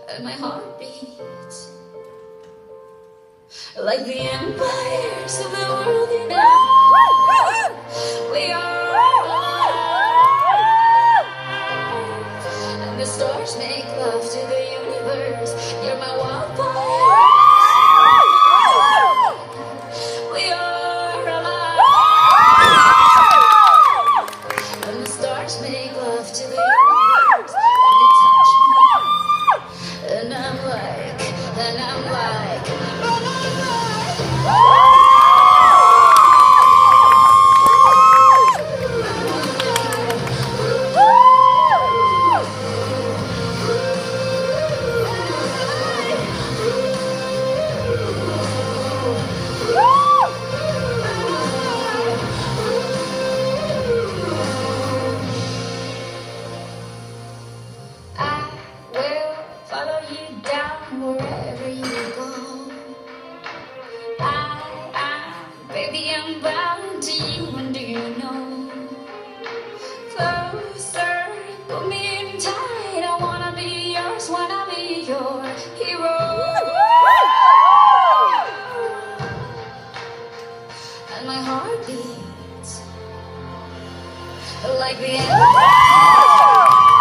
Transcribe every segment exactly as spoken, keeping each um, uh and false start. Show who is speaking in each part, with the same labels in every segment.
Speaker 1: and my heart beats like the empires of the world unite. We are alive, and the stars make love to the universe. You're my wildfire. We are alive, and the stars make love to the universe. And you touch me, and I'm like, and I'm like, and I'm like. Wherever you go, I, I, baby, I'm bound to you, and do you know? Closer, put me in tight. I wanna be yours, wanna be your hero. And my heart beats like the end.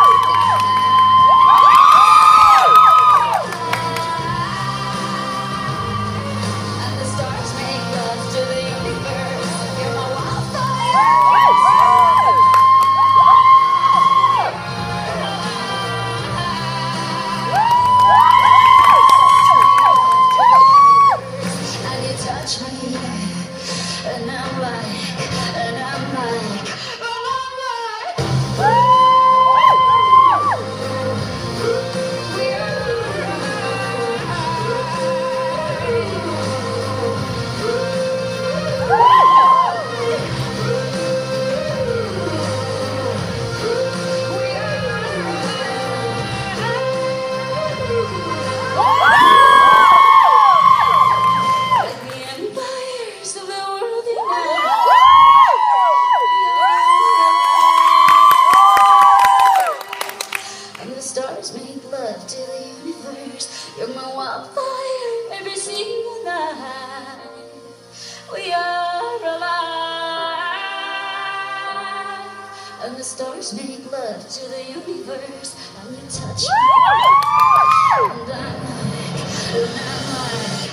Speaker 1: And I'm like, and I'm like, and I'm like, we are stars make love to the universe. You're my wildfire every single night. We are alive, and the stars make love to the universe. And you touch me, and I'm like, and I'm like.